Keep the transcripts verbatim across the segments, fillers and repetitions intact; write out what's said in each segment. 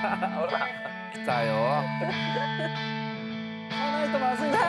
来たよ。 ないとまずいな。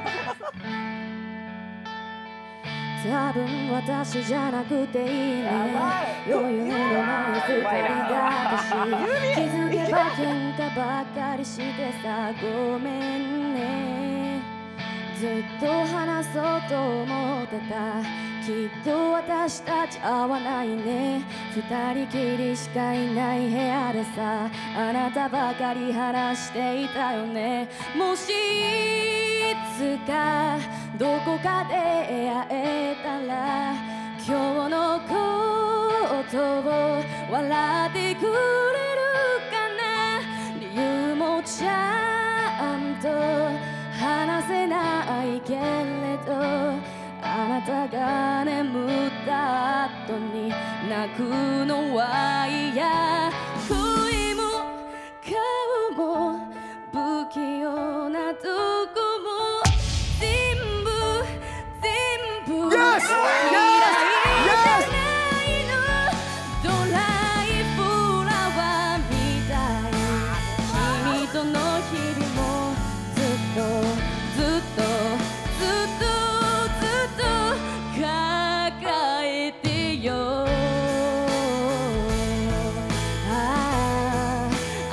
多分私じゃなくていいね。余裕のない二人だったし、気づけば喧嘩ばっかりしてさ、ごめんね。ずっと話そうと思ってた。きっと私たち合わないね。二人きりしかいない部屋でさ、あなたばかり話していたよね。もしいつかどこかで会えたら、今日のことを笑ってくれるかな。理由もちゃんと話せないけれど、あなたが眠った後に泣くのは嫌。声も顔も不器用なとこも全部全部未来じゃないの。ドライフラワーみたい。君との日々もずっとずっとずっと抱えてよ。ああ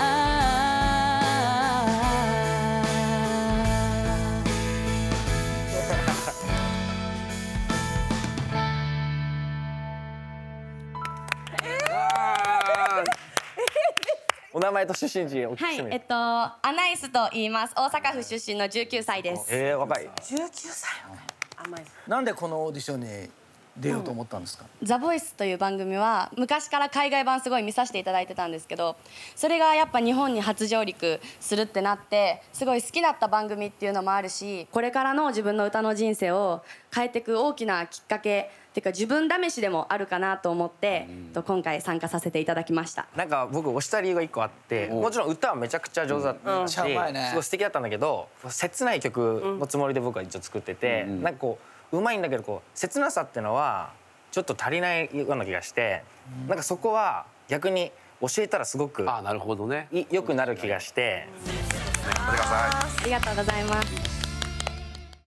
お名前と出身地お聞きしてもいい？ はい、えっとアナイスと言います。大阪府出身のじゅうきゅうさいです。 えー、若い。 じゅうきゅうさい。甘い。 なんでこのオーディションに出ようと思ったんですか？ ザ・ボイスという番組は昔から海外版すごい見させていただいてたんですけど、それがやっぱ日本に初上陸するってなって、すごい好きだった番組っていうのもあるし、これからの自分の歌の人生を変えていく大きなきっかけっていうか、自分試しでもあるかなと思って、と今回参加させていただきました。 なんか僕推した理由が一個あって、もちろん歌はめちゃくちゃ上手だったし、すごい素敵だったんだけど、切ない曲のつもりで僕は一応作ってて、なんかこううまいんだけど、こう切なさっていうのはちょっと足りないような気がして、なんかそこは逆に教えたらすごくあ、なるほどね。 良くなる気がして。 ありがとうございます。